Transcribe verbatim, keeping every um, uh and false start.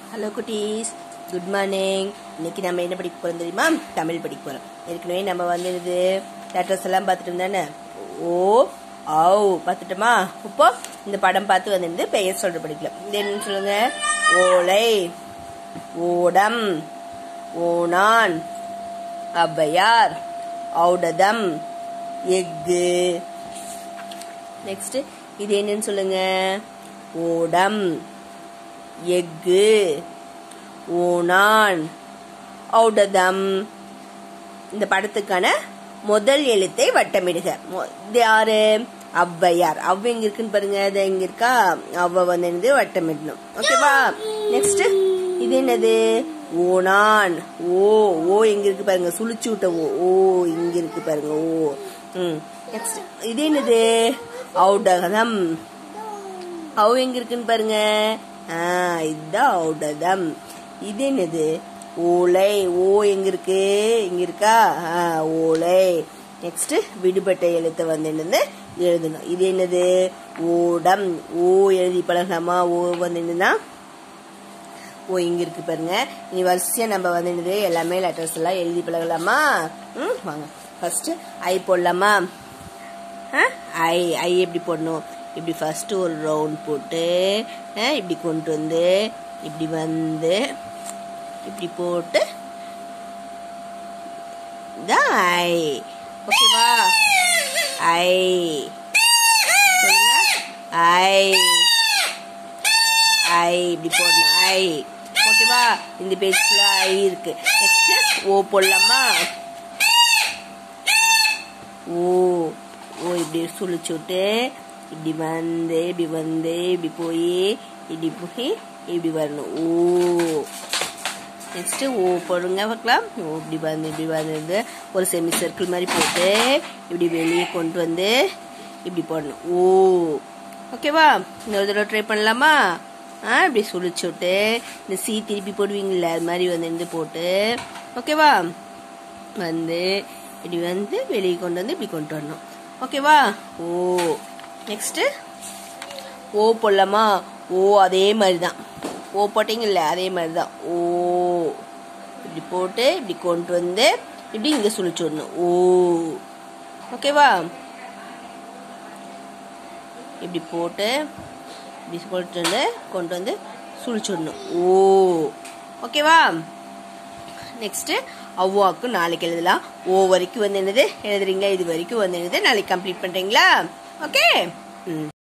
Hello குட்டீஸ், good morning. இன்னைக்கு நம்ம என்ன படிக்க போறோம் தெரியுமா? தமிழ் படிக்க போறோம். ஏற்கனவே நம்ம வந்து இது லெட்டர்ஸ் எல்லாம் பார்த்துட்டு இருந்தானே, ஓ ஆவ் பார்த்துட்டோமா. இப்போ இந்த படம் பார்த்து வந்து பெயர் சொல்ற படிக்கலாம். இது என்னன்னு சொல்லுங்க. ஓலை, ஓடம், ஓனான், ஔவையார், ஔடதம், எஃகு. நெக்ஸ்ட் இது என்னன்னு சொல்லுங்க. ஓடம், எஃகு, ஓனான், ஔடதம். இந்த படத்துக்கான முதல் எழுத்தை வட்டமிடுக. இது யாரு? ஔவையார். அவ எங்க இருக்குன்னு பாருங்க. அது எங்க இருக்கா? அவ வந்து வட்டமிடணும். ஓகேவா? நெக்ஸ்ட் இது என்னது? ஓனான். ஓ ஓ எங்க இருக்கு பாருங்க. சுழிச்சு விட்ட ஓ ஓ இங்க இருக்கு பாருங்க. ஓ ம் நெக்ஸ்ட் இது என்னது? ஔடதம். அவ எங்க இருக்குன்னு பாருங்க. ஆஹ் இதுதான் ஔடதம். இது என்னது? ஓலை. ஓ எங்க இருக்கு? இங்க இருக்கா? ஆஹ் ஓலை. நெக்ஸ்ட் விடுபட்ட எழுத்தை வந்து என்னது எழுதணும். இது என்னது? ஓடம். ஓ எழுதி பழகலாமா? ஓ வந்து என்னன்னா ஓ இங்க இருக்கு பாருங்க. இனி வரிசையா நம்ம வந்து என்னது எல்லாமே லெட்டர்ஸ் எல்லாம் எழுதி பழகலாமா? ம் வாங்க. ஃபர்ஸ்ட் ஐ போடலாமா? ஐ ஐ எப்படி போடணும்? இப்படி ஃபர்ஸ்ட் ஒரு ரவுண்ட் போட்டு இப்படி கொண்டு வந்து இப்படி வந்து இப்படி போட்டு ஐ. ஓகேவா? ஐ சொல்லுங்க. ஐ ஐ இப்படி போடணும். ஐ. ஓகேவா? இந்த பேஜ்ல ஐ இருக்கு. நெக்ஸ்ட் ஓ போடலாமா? ஓ ஓ இப்படி சுழிச்சு விட்டு இப்படி வந்து இப்படி வந்து இப்படி போய் இப்படி போய் இப்படி வரணும். ஓ நெக்ஸ்ட் ஓ போடுங்க பார்க்கலாம். ஓ இப்படி வந்து இப்படி வந்து ஒரு செமி சர்க்கிள் மாதிரி போட்டு இப்படி வெளியே கொண்டு வந்து இப்படி போடணும். ஓ ஓகேவா? இன்னொரு தடவை ட்ரை பண்ணலாமா? ஆ இப்படி சுழிச்சு விட்டு இந்த சி திருப்பி போடுவீங்கல்ல, அது மாதிரி வந்து போட்டு ஓகேவா வந்து இப்படி வந்து வெளியே கொண்டு வந்து இப்படி கொண்டு வரணும். ஓகேவா? ஓ நெக்ஸ்ட் ஓ போடலாமா? ஓ அதே மாதிரி தான். ஓ போட்டீங்கல்ல, அதே மாதிரி தான். ஓ இப்படி போட்டு இப்படி கொண்டு வந்து இப்படி இங்க சுழிச்சு விடணும். ஓ ஓகேவா? இப்படி போட்டு இப்படி போட்டு வந்து கொண்டு வந்து சுழிச்சு விடணும். ஓ ஓகேவா? நெக்ஸ்ட் அவ்வாக்கு நாளைக்கு எழுதலாம். ஓ வரைக்கும் வந்து என்னது எழுதுறீங்களா? இது வரைக்கும் வந்து என்னது நாளைக்கு கம்ப்ளீட் பண்றீங்களா? ஓகே. ம்